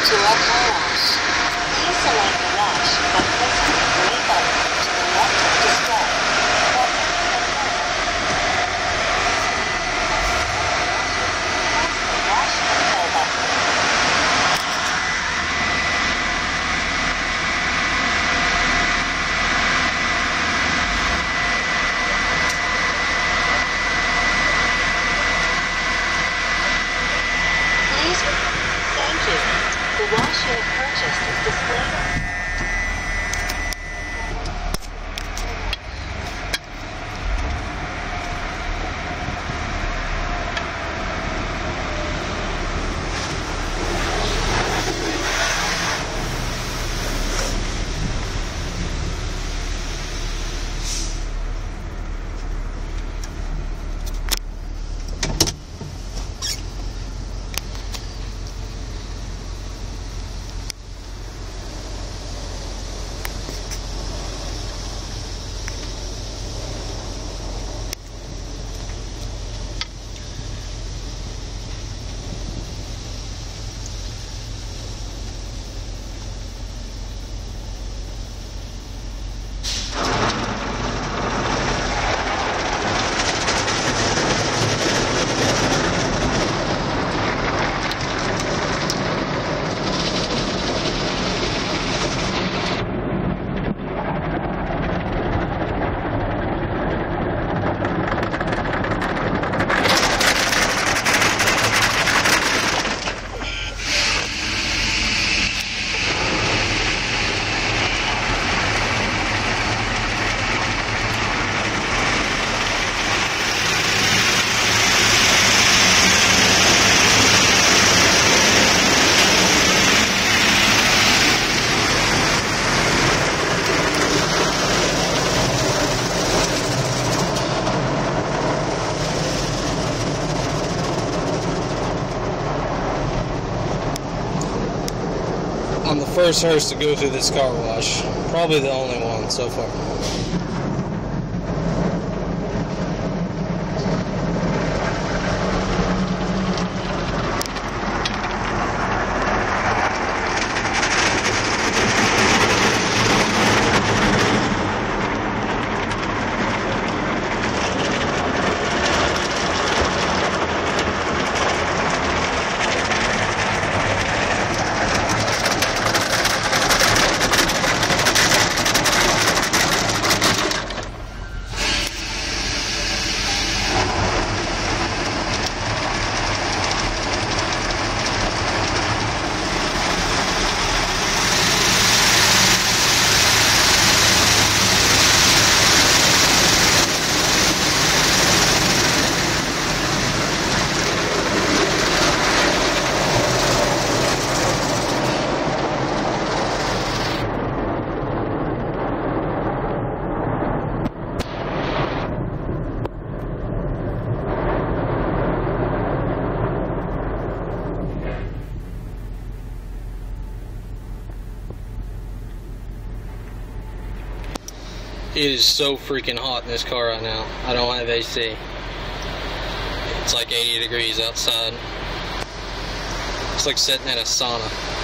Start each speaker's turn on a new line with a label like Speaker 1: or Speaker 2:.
Speaker 1: To our car wash, please select the wash by pressing the gray button to the left of the display. Or press the wash and fill button. Thank you. The wash you have purchased is displayed.
Speaker 2: I'm the first hearse to go through this car wash. Probably the only one so far. It is so freaking hot in this car right now. I don't have AC. It's like 80 degrees outside. It's like sitting in a sauna.